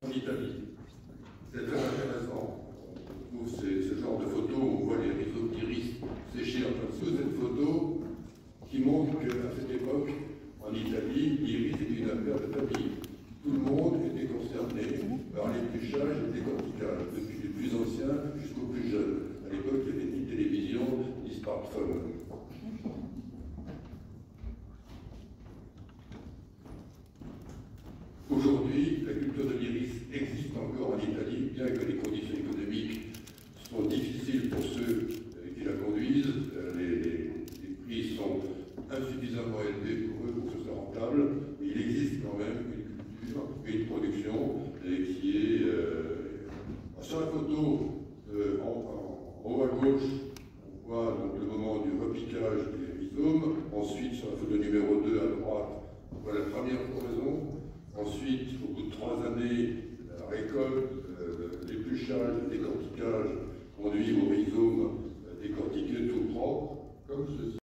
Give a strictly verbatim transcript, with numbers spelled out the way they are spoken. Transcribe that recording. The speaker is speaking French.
En Italie. C'est très intéressant. On trouve ces, ce genre de photos où on voit les rhizopteris séchés en train de sous cette photo qui montre qu'à cette époque, en Italie, l'iris était une affaire de famille. Tout le monde était concerné par l'épluchage et le décortiquage, depuis les plus anciens jusqu'aux plus jeunes. À l'époque, il n'y avait ni télévision, ni smartphone. Aujourd'hui, la culture de l'iris existe encore en Italie, bien que les conditions économiques sont difficiles pour ceux qui la conduisent. Les, les, les prix sont insuffisamment élevés pour eux pour que ce soit rentable. Mais il existe quand même une culture et une production qui est... Euh, sur la photo, euh, en, en, en haut à gauche, on voit donc le moment du repiquage des rhizomes. Ensuite, sur la photo numéro deux à droite, on voit la première floraison. Ensuite, au bout de trois années, la récolte, euh, l'épluchage, le décortiquage